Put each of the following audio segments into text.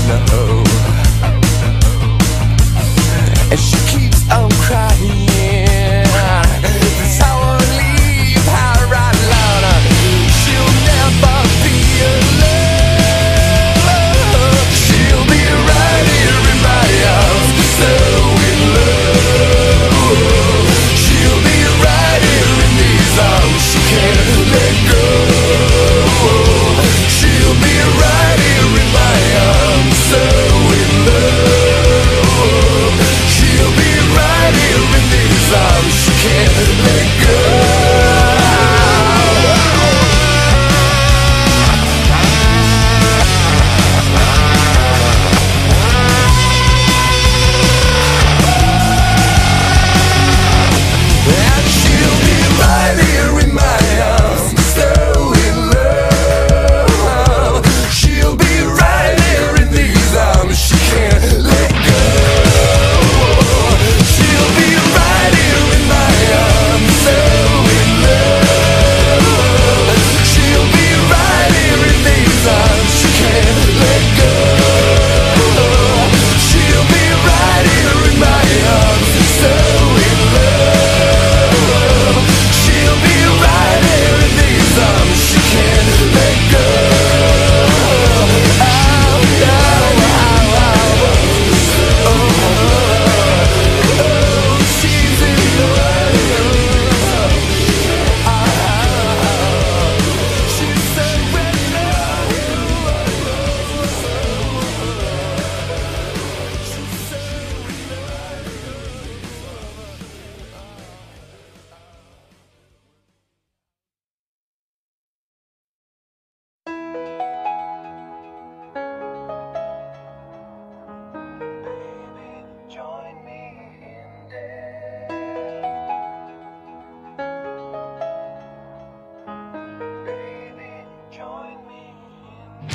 know. And she keeps on crying. That's how I leave her alone. She'll never be alone. She'll be right here in my arms, so in love. She'll be right here in these arms, she can't let go. She'll be right here in my arms, so in love. She'll be right here in these arms, she can't let go. And she'll be right here in my arms, so in love. She'll be right here in these arms, she can't let go. She'll be right here in my arms, so in love. She'll be right here in these arms, she can't let go. She'll be right here in my arms, so in love. She'll be right here in these arms, she can't let go. She's in love. She said when join me in there. Baby, join me in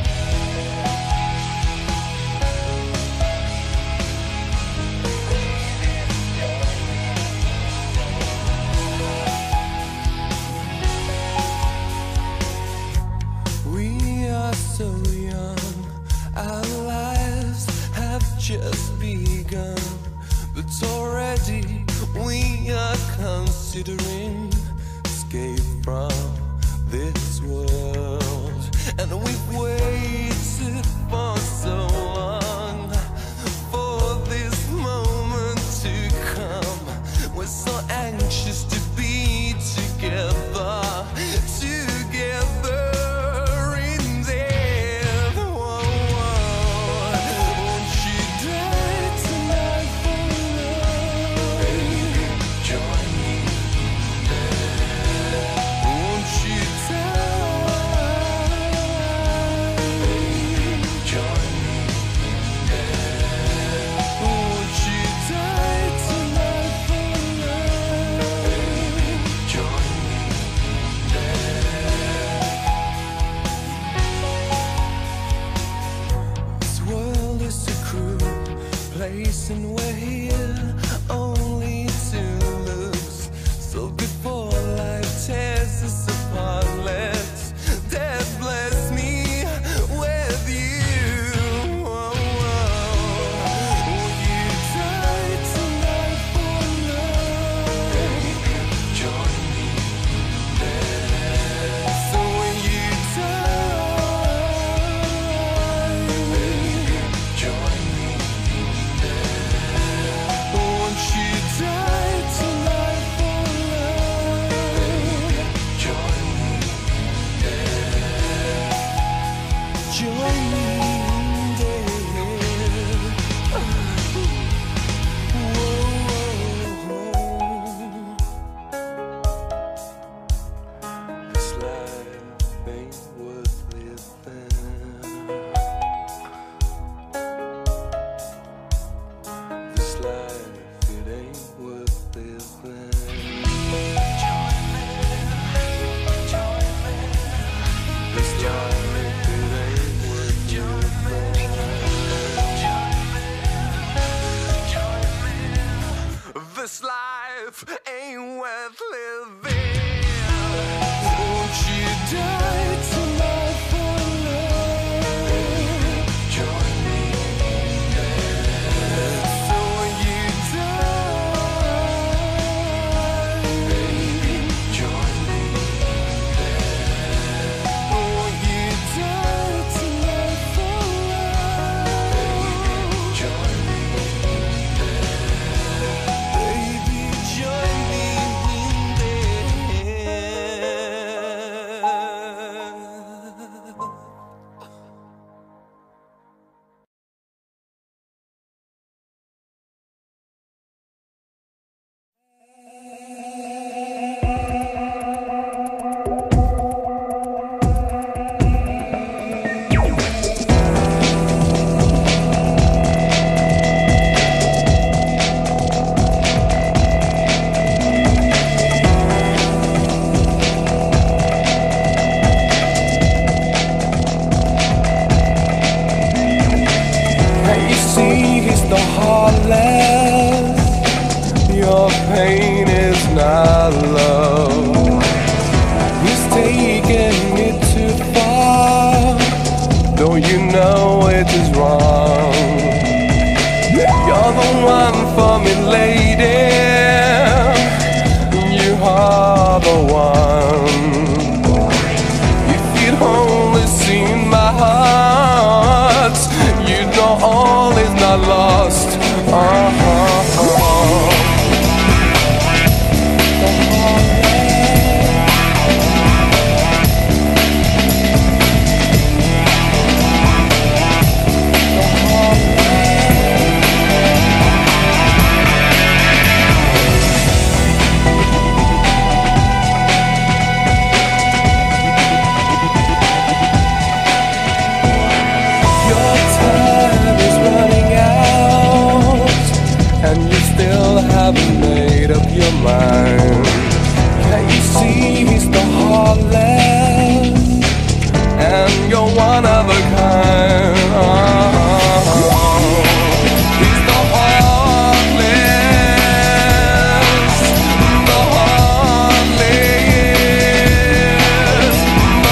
there. We are so young, our lives have just begun, but already we are considering escape from this world. And we've waited for so long for this moment to come. We're so anxious to be together, together in death. Whoa, whoa. Won't you die tonight for love? Baby, join me there. Won't you die? Baby, join me there. Won't you die tonight for love? Baby, join me there. This world is a cruel place, and we're here only to lose. So before life tears us apart, let death bless me with you. Whoa, whoa. Will you die tonight for love? Baby, join me there. So when you die, baby, join me there. Won't you die tonight for love? Baby, join me there. Join me there. Whoa. This life ain't worth living. This life, it ain't worth living. This life, it ain't worth living. This life ain't worth living. Won't you die tonight for love? Join me. got lost. Haven't made up your mind. Can't you see he's the heartless, and you're one of a kind? He's the heartless, the heartless, the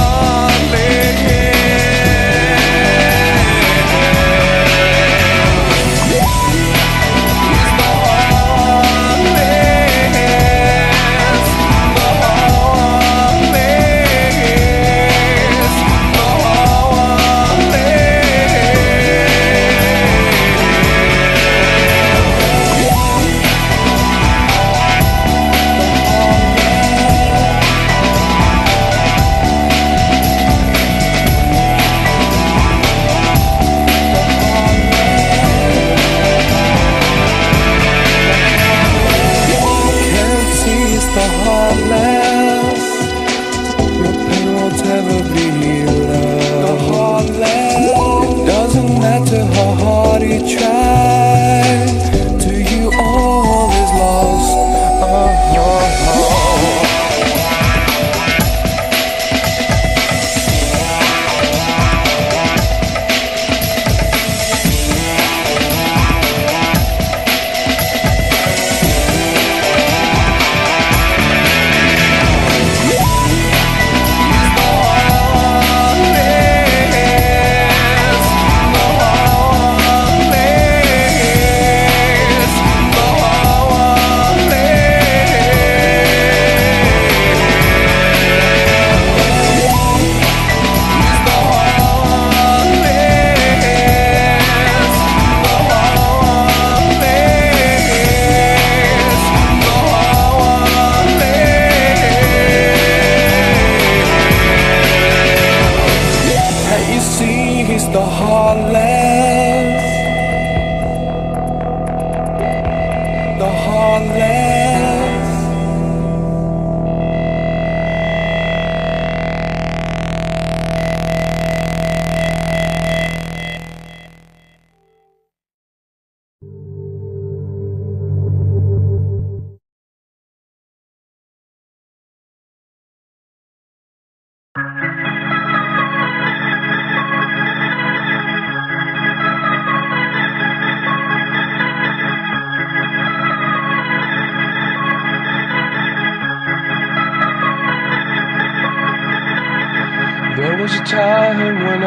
There was a time when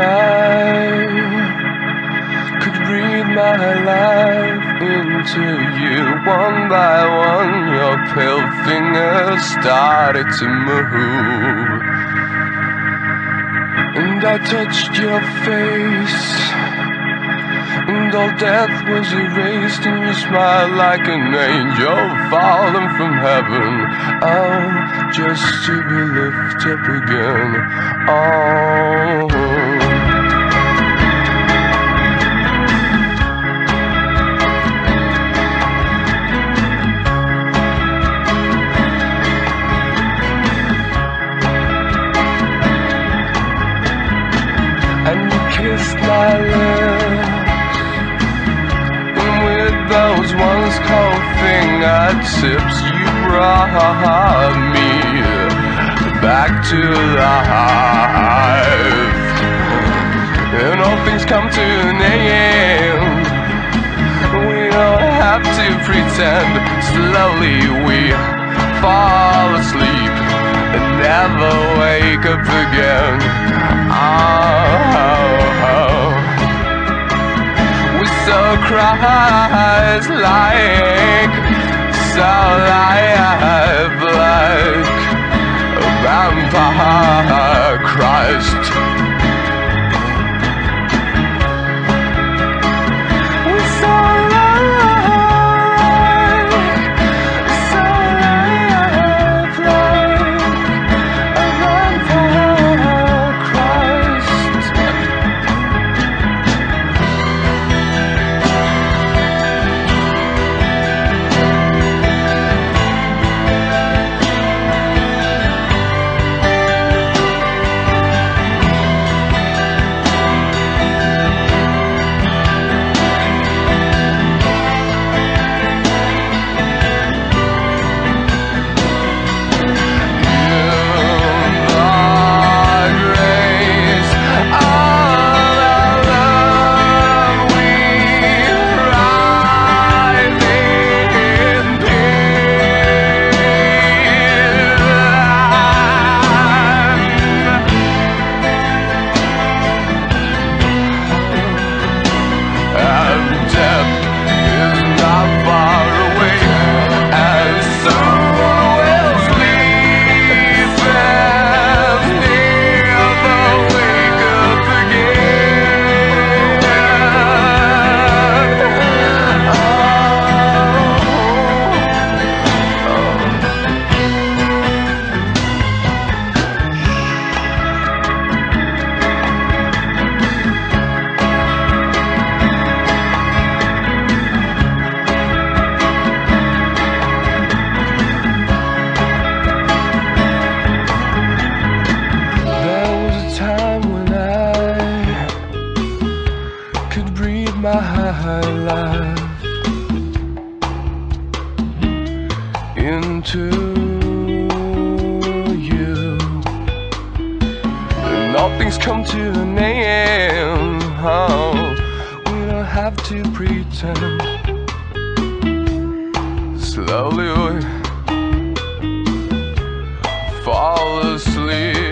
I could breathe my life into you. One by one, your pale fingers started to move, and I touched your face, and all death was erased, and you smiled like an angel fallen from heaven. Oh, just to be lifted up again. Oh, and you kissed my lips, and with those once cold fingertips, you brought me back to life. And all things come to an end. We don't have to pretend. Slowly we fall asleep and never wake up again. Oh, we saw Christ-like, so lifelike, a vampire Christ. put my life into you. And all things come to an end. Oh, we don't have to pretend. Slowly we fall asleep.